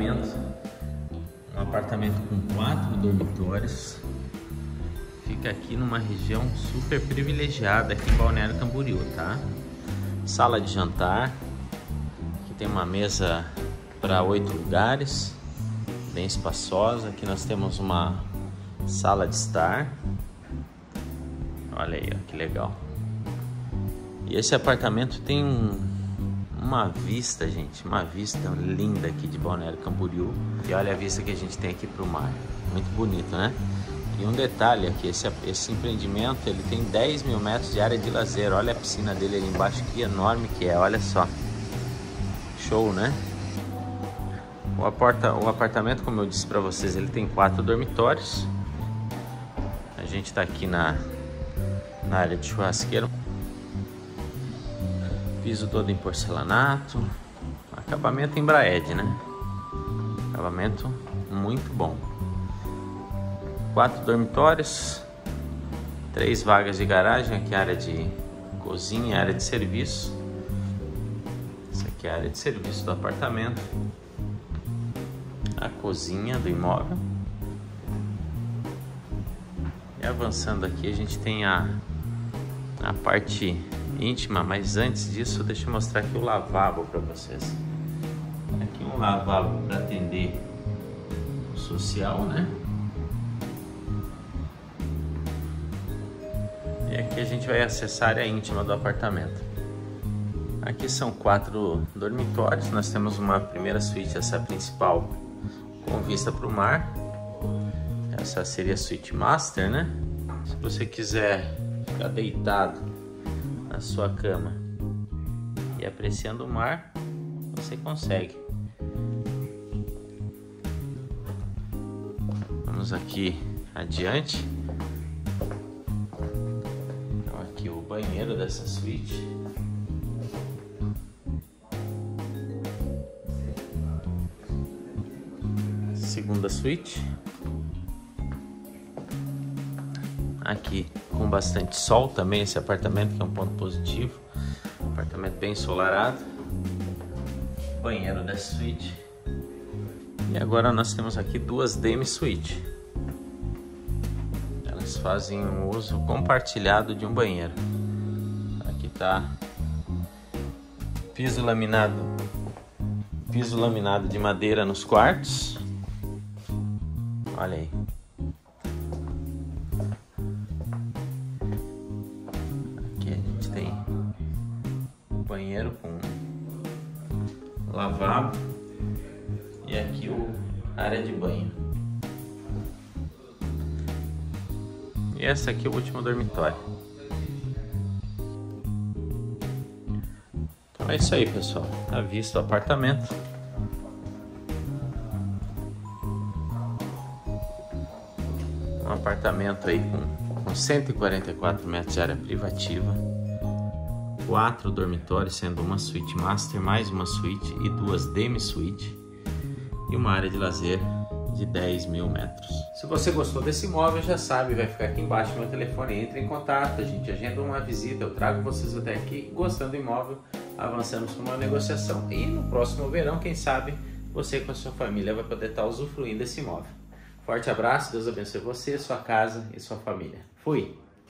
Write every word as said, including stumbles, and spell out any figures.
apartamento. Um apartamento com quatro dormitórios. Fica aqui numa região super privilegiada aqui em Balneário Camboriú, tá? Sala de jantar. Aqui tem uma mesa para oito lugares, bem espaçosa. Aqui nós temos uma sala de estar. Olha aí, ó, que legal. E esse apartamento tem um, uma vista, gente, uma vista linda aqui de Balneário Camboriú. E olha a vista que a gente tem aqui para o mar, muito bonito, né? E um detalhe aqui, esse, esse empreendimento, ele tem dez mil metros de área de lazer. Olha a piscina dele ali embaixo, que enorme que é, olha só. Show, né? O, aparta, o apartamento, como eu disse para vocês, ele tem quatro dormitórios. A gente está aqui na, na área de churrasqueiro. Piso todo em porcelanato. Acabamento em Braed, né? Acabamento muito bom. Quatro dormitórios. Três vagas de garagem. Aqui a área de cozinha, área de serviço. Essa aqui é a área de serviço do apartamento. A cozinha do imóvel. E avançando aqui a gente tem a, a parte íntima, mas antes disso deixa eu mostrar aqui o lavabo para vocês. Aqui um lavabo para atender o social, né? E aqui a gente vai acessar a área íntima do apartamento. Aqui são quatro dormitórios. Nós temos uma primeira suíte, essa principal, com vista para o mar. Essa seria a suíte master, né? Se você quiser ficar deitado na sua cama e apreciando o mar, você consegue. Vamos aqui adiante. Então aqui o banheiro dessa suíte. Segunda suíte. Aqui com bastante sol também esse apartamento, que é um ponto positivo. Apartamento bem ensolarado. Banheiro dessa suíte. E agora nós temos aqui duas demi-suíte. Elas fazem um uso compartilhado de um banheiro. Aqui tá piso laminado, piso laminado de madeira nos quartos. Olha aí. Banheiro com lavabo e aqui o área de banho. E essa aqui é o último dormitório. Então é isso aí, pessoal. Tá visto o apartamento. Um apartamento aí com, com cento e quarenta e quatro metros de área privativa. Quatro dormitórios, sendo uma suíte master, mais uma suíte e duas demi-suíte. E uma área de lazer de dez mil metros. Se você gostou desse imóvel, já sabe, vai ficar aqui embaixo meu telefone. Entre em contato, a gente agenda uma visita, eu trago vocês até aqui. Gostando do imóvel, avançamos com uma negociação. E no próximo verão, quem sabe, você com a sua família vai poder estar usufruindo desse imóvel. Forte abraço, Deus abençoe você, sua casa e sua família. Fui!